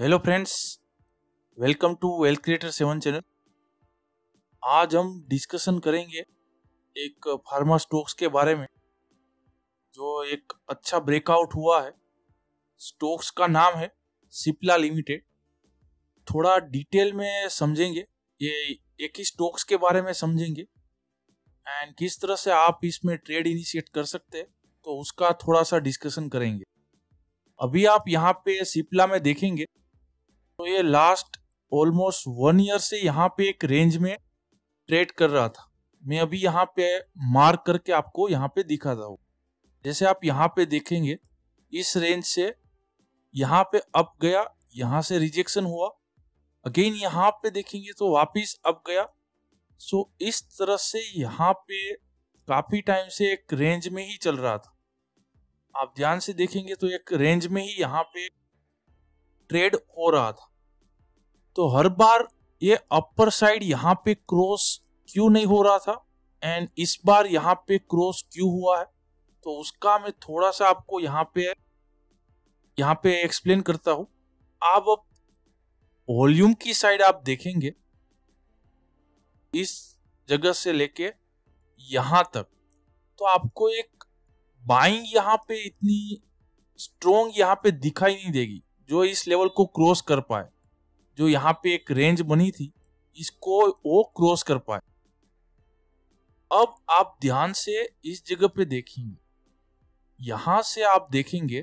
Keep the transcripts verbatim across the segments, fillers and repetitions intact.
Hello friends, welcome to wealth creator seven channel. आज हम discussion करेंगे एक फार्मा स्टॉक्स के बारे में जो एक अच्छा ब्रेकआउट हुआ है। स्टॉक्स का नाम है सिप्ला लिमिटेड। थोड़ा डिटेल में समझेंगे, ये एक ही स्टॉक्स के बारे में समझेंगे एंड किस तरह से आप इसमें ट्रेड इनिशिएट कर सकते हैं, तो उसका थोड़ा सा डिस्कशन करेंगे। अभी आप यहाँ पे सिप्ला में देखेंगे तो ये लास्ट ऑलमोस्ट वन ईयर से यहाँ पे एक रेंज में ट्रेड कर रहा था। मैं अभी यहाँ पे मार्क करके आपको यहाँ पे दिखाता हूँ। जैसे आप यहाँ पे देखेंगे इस रेंज से यहाँ पे अप गया, यहाँ से रिजेक्शन हुआ, अगेन यहाँ पे देखेंगे तो वापिस अप गया। सो इस तरह से यहाँ पे काफी टाइम से एक रेंज में ही चल रहा था। आप ध्यान से देखेंगे तो एक रेंज में ही यहाँ पे ट्रेड हो रहा था। तो हर बार ये अपर साइड यहाँ पे क्रॉस क्यों नहीं हो रहा था एंड इस बार यहाँ पे क्रॉस क्यों हुआ है, तो उसका मैं थोड़ा सा आपको यहाँ पे यहाँ पे एक्सप्लेन करता हूँ। आप अब वॉल्यूम की साइड आप देखेंगे इस जगह से लेके यहाँ तक, तो आपको एक बाइंग यहाँ पे इतनी स्ट्रोंग यहाँ पे दिखाई नहीं देगी जो इस लेवल को क्रॉस कर पाए। जो यहाँ पे एक रेंज बनी थी इसको वो क्रॉस कर पाए। अब आप ध्यान से इस जगह पे देखेंगे, यहां से आप देखेंगे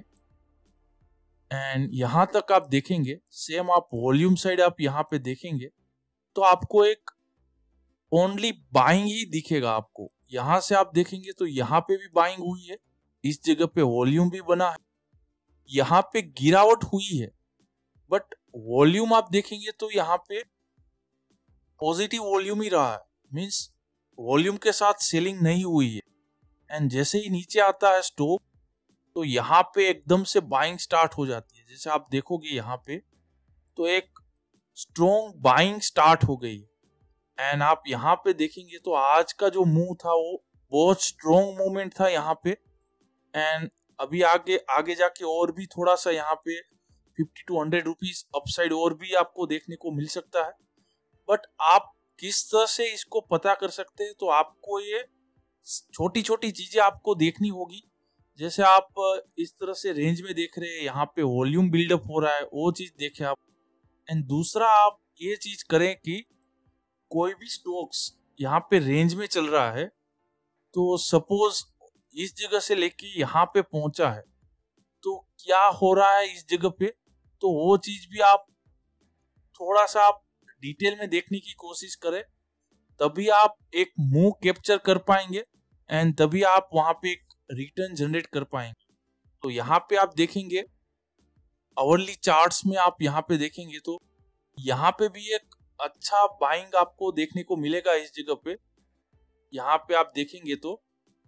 एंड यहां तक आप देखेंगे, सेम आप वॉल्यूम साइड आप यहां पे देखेंगे तो आपको एक ओनली बाइंग ही दिखेगा। आपको यहां से आप देखेंगे तो यहां पे भी बाइंग हुई है, इस जगह पे वॉल्यूम भी बना है, यहां पे गिरावट हुई है, बट वॉल्यूम आप देखेंगे तो यहाँ पे पॉजिटिव वॉल्यूम ही रहा है, मींस वॉल्यूम के साथ सेलिंग नहीं हुई है। एंड जैसे ही नीचे आता है स्टॉक तो यहाँ पे एकदम से बाइंग स्टार्ट हो जाती है। जैसे आप देखोगे यहाँ पे तो एक स्ट्रॉन्ग बाइंग स्टार्ट हो गई है। एंड आप यहाँ पे देखेंगे तो आज का जो मूव था वो बहुत स्ट्रॉन्ग मूवमेंट था यहाँ पे। एंड अभी आगे आगे जाके और भी थोड़ा सा यहाँ पे fifty to hundred rupees upside और भी आपको देखने को मिल सकता है। बट आप किस तरह से इसको पता कर सकते हैं, तो आपको ये छोटी छोटी चीजें आपको देखनी होगी। जैसे आप इस तरह से रेंज में देख रहे हैं, यहाँ पे वॉल्यूम बिल्डअप हो रहा है, वो चीज देखें आप। एंड दूसरा आप ये चीज करें कि कोई भी स्टॉक्स यहाँ पे रेंज में चल रहा है तो सपोज इस जगह से लेके यहाँ पे पहुंचा है तो क्या हो रहा है इस जगह पे, तो वो चीज भी आप थोड़ा सा आप डिटेल में देखने की कोशिश करें, तभी आप एक मूव कैप्चर कर पाएंगे एंड तभी आप वहां पे एक रिटर्न जनरेट कर पाएंगे। तो यहाँ पे आप देखेंगे आवरली चार्ट्स में आप यहाँ पे देखेंगे तो यहाँ पे भी एक अच्छा बाइंग आपको देखने को मिलेगा। इस जगह पे यहाँ पे आप देखेंगे तो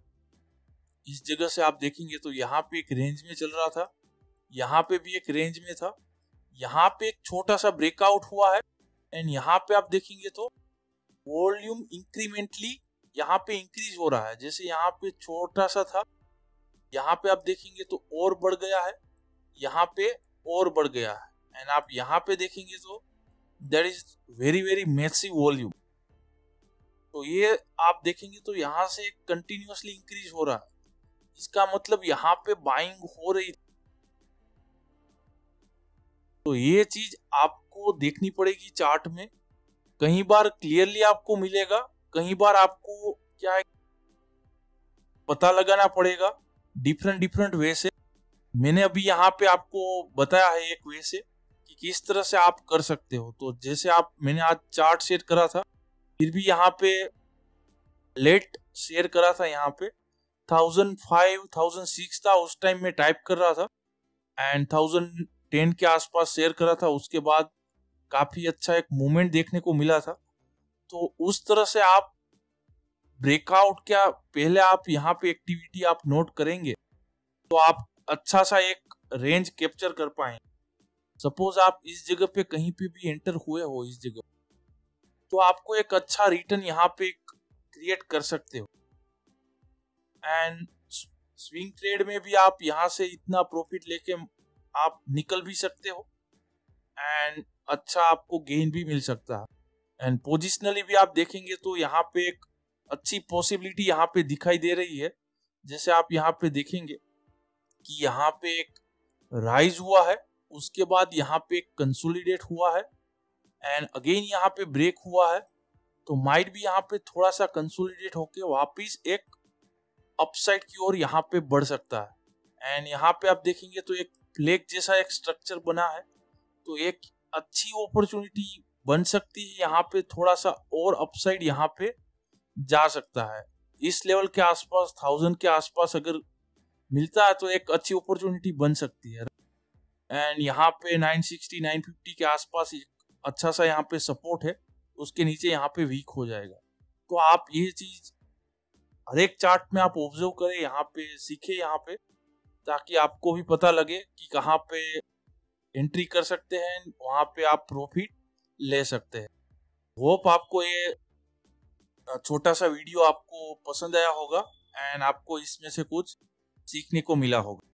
इस जगह से आप देखेंगे तो यहाँ पे एक रेंज में चल रहा था, यहाँ पे भी एक रेंज में था, यहाँ पे एक छोटा सा ब्रेकआउट हुआ है एंड यहाँ पे आप देखेंगे तो वॉल्यूम इंक्रीमेंटली यहाँ पे इंक्रीज हो रहा है। जैसे यहाँ पे छोटा सा था, यहाँ पे आप देखेंगे तो और बढ़ गया है, यहाँ पे और बढ़ गया है एंड आप यहाँ पे देखेंगे तो that is very very massive volume. तो ये आप देखेंगे तो यहाँ से कंटिन्यूअसली इंक्रीज हो रहा है, इसका मतलब यहाँ पे बाइंग हो रही। तो ये चीज आपको देखनी पड़ेगी चार्ट में। कई बार क्लियरली आपको मिलेगा, कई बार आपको क्या है पता लगाना पड़ेगा डिफरेंट डिफरेंट वे से। मैंने अभी यहाँ पे आपको बताया है एक वे से कि किस तरह से आप कर सकते हो। तो जैसे आप मैंने आज चार्ट शेयर करा था, फिर भी यहाँ पे लेट शेयर करा था, यहाँ पे थाउजेंड फाइव थाउजेंड सिक्स था उस टाइम में टाइप कर रहा था एंड थाउजेंड टेन के आसपास शेयर करा था। उसके बाद काफी अच्छा एक मूवमेंट देखने को मिला था। तो उस तरह से आप ब्रेकआउट क्या पहले आप यहाँ पे एक्टिविटी आप नोट करेंगे तो आप अच्छा सा एक रेंज कैप्चर कर पाएंगे। सपोज आप इस जगह पे कहीं पे भी एंटर हुए हो इस जगह, तो आपको एक अच्छा रिटर्न यहाँ पे क्रिएट कर सकते हो। एंड स्विंग ट्रेड में भी आप यहाँ से इतना प्रॉफिट लेके आप निकल भी सकते हो एंड अच्छा आपको गेन भी मिल सकता है। एंड पोजिशनली भी आप देखेंगे तो यहाँ पे एक अच्छी पॉसिबिलिटी यहाँ पे दिखाई दे रही है। जैसे आप यहाँ पे देखेंगे कि यहाँ पे एक राइज हुआ है, उसके बाद यहाँ पे एक कंसोलिडेट हुआ है एंड अगेन यहाँ पे ब्रेक हुआ है, तो माइट भी यहाँ पे थोड़ा सा कंसोलिडेट होके वापिस एक अपसाइड की ओर यहाँ पे बढ़ सकता है। एंड यहाँ पे आप देखेंगे तो एक फ्लैग जैसा एक स्ट्रक्चर बना है, तो एक अच्छी अपॉर्चुनिटी बन सकती है यहाँ पे, थोड़ा सा और अपसाइड यहाँ पे जा सकता है। इस लेवल के आसपास थाउजेंड के आसपास अगर मिलता है तो एक अच्छी अपॉर्चुनिटी बन सकती है। एंड यहाँ पे नाइन सिक्सटी नाइन फिफ्टी के आसपास एक अच्छा सा यहाँ पे सपोर्ट है, उसके नीचे यहाँ पे वीक हो जाएगा। तो आप ये चीज हर एक चार्ट में आप ऑब्जर्व करें, यहाँ पे सीखे यहाँ पे, ताकि आपको भी पता लगे कि कहाँ पे एंट्री कर सकते हैं, वहां पे आप प्रॉफिट ले सकते हैं। होप आपको ये छोटा सा वीडियो आपको पसंद आया होगा एंड आपको इसमें से कुछ सीखने को मिला होगा।